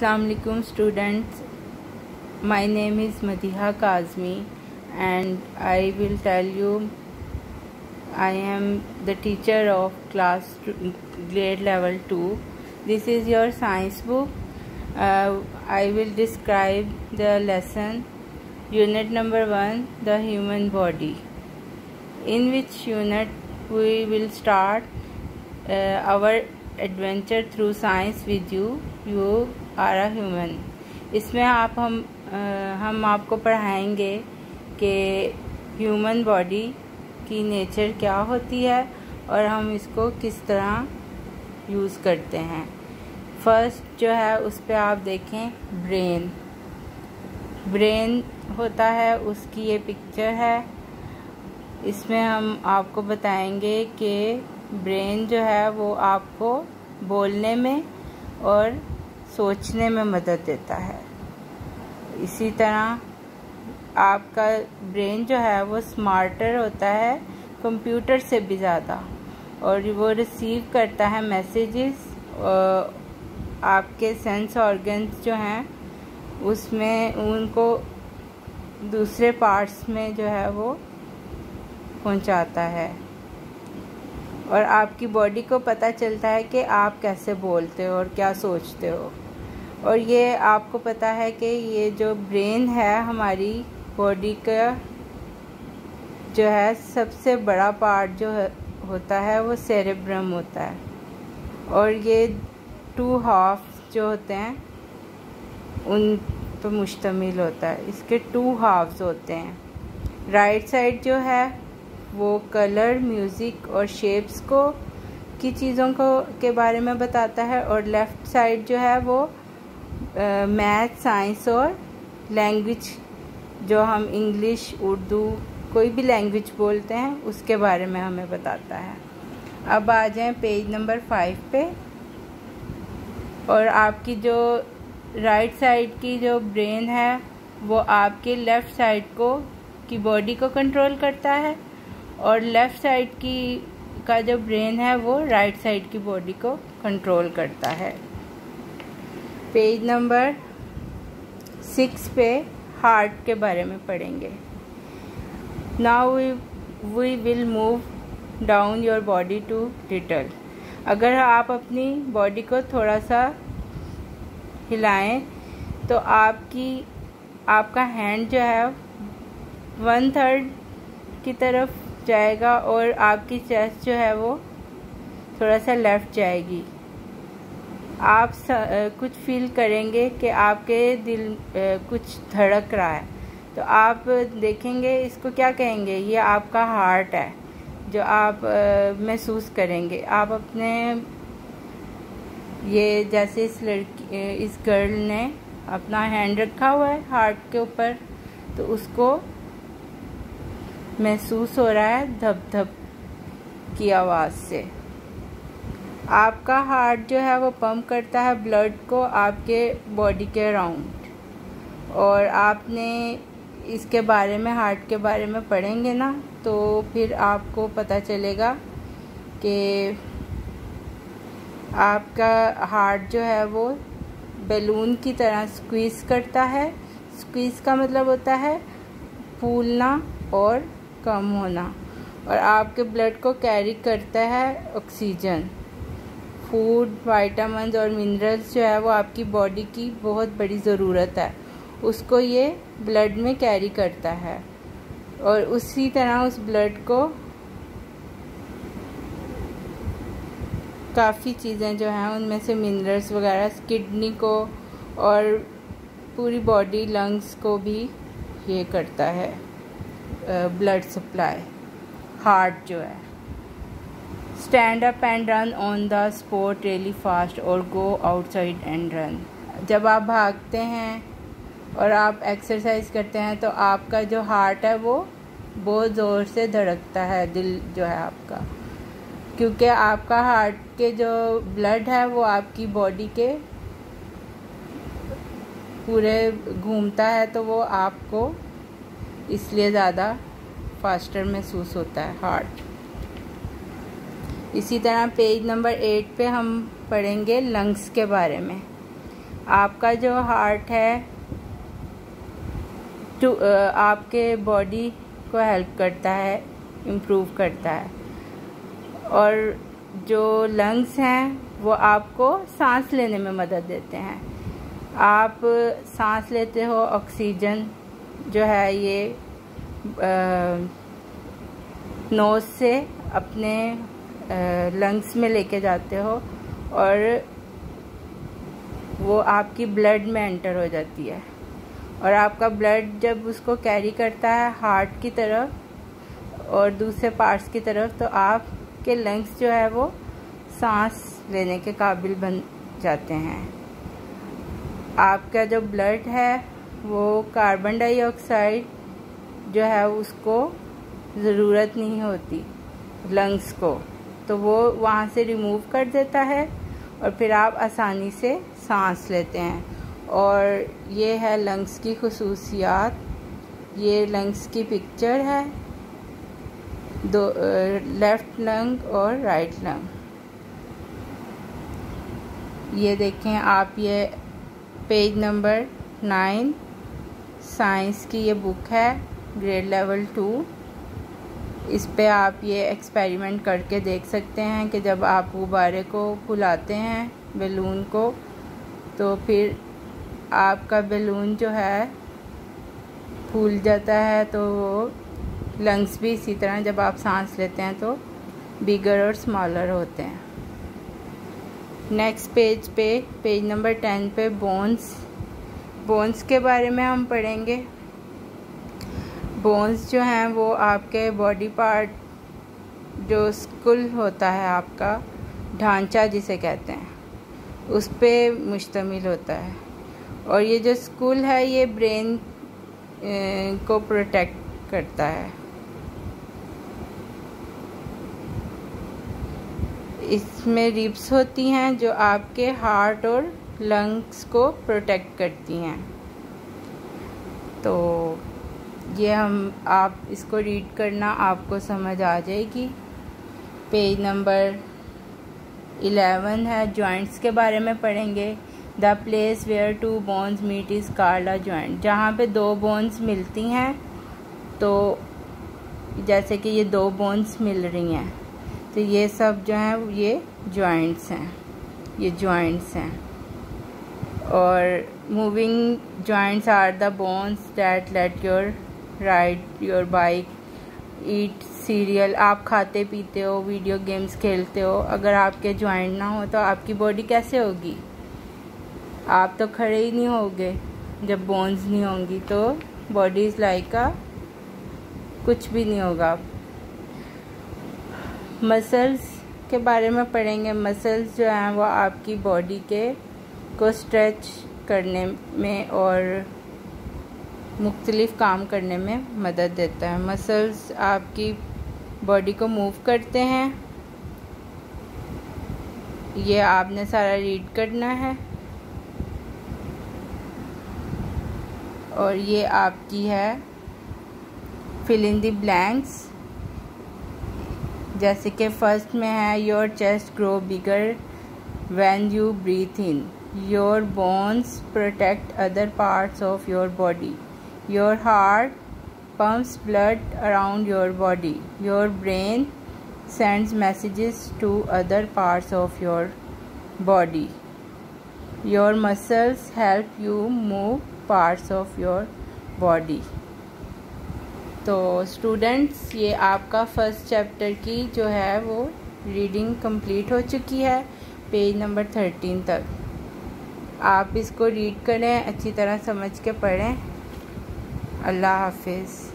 Assalamu alaikum students. My name is Madiha Kazmi and I will tell you I am the teacher of grade level 2. This is your science book. I will describe the lesson unit number 1, the human body, in which unit we will start our adventure through science with you are a human. इसमें हम आपको पढ़ाएंगे कि human body की nature क्या होती है और हम इसको किस तरह यूज़ करते हैं। फर्स्ट जो है उस पर आप देखें ब्रेन होता है, उसकी ये पिक्चर है। इसमें हम आपको बताएंगे कि ब्रेन जो है वो आपको बोलने में और सोचने में मदद देता है। इसी तरह आपका ब्रेन जो है वो स्मार्टर होता है कंप्यूटर से भी ज़्यादा, और वो रिसीव करता है मैसेजेस। आपके सेंस ऑर्गन्स जो हैं उसमें उनको दूसरे पार्ट्स में जो है वो पहुंचाता है, और आपकी बॉडी को पता चलता है कि आप कैसे बोलते हो और क्या सोचते हो। और ये आपको पता है कि ये जो ब्रेन है हमारी बॉडी का जो है सबसे बड़ा पार्ट जो होता है वो सेरेब्रम होता है, और ये 2 हाफ जो होते हैं उन पर मुश्तमिल होता है। इसके 2 हाफ्स होते हैं। राइट साइड जो है वो कलर, म्यूज़िक और शेप्स की चीज़ों के बारे में बताता है, और लेफ़्ट साइड जो है वो मैथ, साइंस और लैंग्वेज, जो हम इंग्लिश, उर्दू, कोई भी लैंग्वेज बोलते हैं उसके बारे में हमें बताता है। अब आ जाएं पेज नंबर 5 पे। और आपकी जो राइट साइड की जो ब्रेन है वो आपके लेफ़्ट साइड की बॉडी को कंट्रोल करता है, और लेफ़्ट साइड का जो ब्रेन है वो राइट साइड की बॉडी को कंट्रोल करता है। पेज नंबर 6 पे हार्ट के बारे में पढ़ेंगे। Now we will move down your body to little. अगर आप अपनी बॉडी को थोड़ा सा हिलाएं तो आपका हैंड जो है 1/3 की तरफ जाएगा, और आपकी चेस्ट जो है वो थोड़ा सा लेफ्ट जाएगी। आप कुछ फील करेंगे कि आपके दिल कुछ धड़क रहा है, तो आप देखेंगे इसको क्या कहेंगे, ये आपका हार्ट है जो आप महसूस करेंगे। आप अपने ये जैसे इस गर्ल ने अपना हैंड रखा हुआ है हार्ट के ऊपर, तो उसको महसूस हो रहा है धप धप की आवाज़ से। आपका हार्ट जो है वो पंप करता है ब्लड को आपके बॉडी के अराउंड, और आपने इसके बारे में, हार्ट के बारे में पढ़ेंगे ना, तो फिर आपको पता चलेगा कि आपका हार्ट जो है वो बैलून की तरह स्क्वीज़ करता है। स्क्वीज़ का मतलब होता है फूलना और कम होना, और आपके ब्लड को कैरी करता है ऑक्सीजन। फूड, विटामिन्स और मिनरल्स जो है वो आपकी बॉडी की बहुत बड़ी ज़रूरत है, उसको ये ब्लड में कैरी करता है, और उसी तरह उस ब्लड को काफ़ी चीज़ें जो हैं उनमें से मिनरल्स वगैरह किडनी को और पूरी बॉडी, लंग्स को भी ये करता है ब्लड सप्लाई। हार्ट जो है stand up and run on the spot really fast और गो आउटसाइड एंड रन। जब आप भागते हैं और आप एक्सरसाइज करते हैं तो आपका जो हार्ट है वो बहुत ज़ोर से धड़कता है, दिल जो है आपका, क्योंकि आपका हार्ट के जो ब्लड है वो आपकी बॉडी के पूरे घूमता है, तो वो आपको इसलिए ज़्यादा फास्टर महसूस होता है हार्ट। इसी तरह पेज नंबर 8 पे हम पढ़ेंगे लंग्स के बारे में। आपका जो हार्ट है आपके बॉडी को हेल्प करता है, इम्प्रूव करता है। और जो लंग्स हैं वो आपको सांस लेने में मदद देते हैं। आप सांस लेते हो, ऑक्सीजन जो है ये नोज़ से अपने लंग्स में लेके जाते हो और वो आपकी ब्लड में एंटर हो जाती है। और आपका ब्लड जब उसको कैरी करता है हार्ट की तरफ और दूसरे पार्ट्स की तरफ, तो आपके लंग्स जो है वो सांस लेने के काबिल बन जाते हैं। आपका जो ब्लड है वो कार्बन डाइऑक्साइड जो है उसको ज़रूरत नहीं होती लंग्स को, तो वो वहाँ से रिमूव कर देता है और फिर आप आसानी से सांस लेते हैं। और ये है लंग्स की खुसूसियात। ये लंग्स की पिक्चर है, दो लेफ़्ट लंग और राइट लंग। ये देखें आप, ये पेज नंबर 9 साइंस की ये बुक है, ग्रेड लेवल 2। इस पे आप ये एक्सपेरिमेंट करके देख सकते हैं कि जब आप गुब्बारे को फुलाते हैं, बैलून को, तो फिर आपका बैलून जो है फूल जाता है। तो वो लंग्स भी इसी तरह जब आप सांस लेते हैं तो बिगर और स्मॉलर होते हैं। नेक्स्ट पेज पे, पेज नंबर 10 पे बोन्स के बारे में हम पढ़ेंगे। बोन्स जो हैं वो आपके बॉडी पार्ट, जो स्कुल होता है आपका ढांचा जिसे कहते हैं, उस पे मुश्तमिल होता है। और ये जो स्कुल है ये ब्रेन को प्रोटेक्ट करता है। इसमें रिब्स होती हैं जो आपके हार्ट और लंग्स को प्रोटेक्ट करती हैं। तो ये आप इसको रीड करना, आपको समझ आ जाएगी। पेज नंबर 11 है, जॉइंट्स के बारे में पढ़ेंगे। The place where 2 bones meet is called a joint. जहाँ पे 2 बोन्स मिलती हैं, तो जैसे कि ये 2 बोन्स मिल रही हैं, तो ये सब जो हैं ये जॉइंट्स हैं, ये जॉइंट्स हैं। और moving joints are the bones that let your ride your bike, eat cereal. आप खाते पीते हो, वीडियो गेम्स खेलते हो, अगर आपके जॉइंट ना हो तो आपकी बॉडी कैसे होगी? आप तो खड़े ही नहीं होगे जब बोन्स नहीं होंगी, तो बॉडी इज़ लाइक कुछ भी नहीं होगा। मसल्स के बारे में पढ़ेंगे। मसल्स जो हैं वो आपकी बॉडी को स्ट्रेच करने में और मुख्तलिफ काम करने में मदद देता है। मसल्स आपकी बॉडी को मूव करते हैं। ये आपने सारा रीड करना है। और ये आपकी है फिल इन द ब्लैंक्स। जैसे कि फर्स्ट में है, your chest grow bigger when you breathe in, your bones protect other parts of your body, your heart pumps blood around your body, your brain sends messages to other parts of your body, your muscles help you move parts of your body। तो students, ये आपका first chapter की जो है वो reading complete हो चुकी है, पेज नंबर 13 तक। आप इसको रीड करें, अच्छी तरह समझ के पढ़ें। अल्लाह हाफिज़।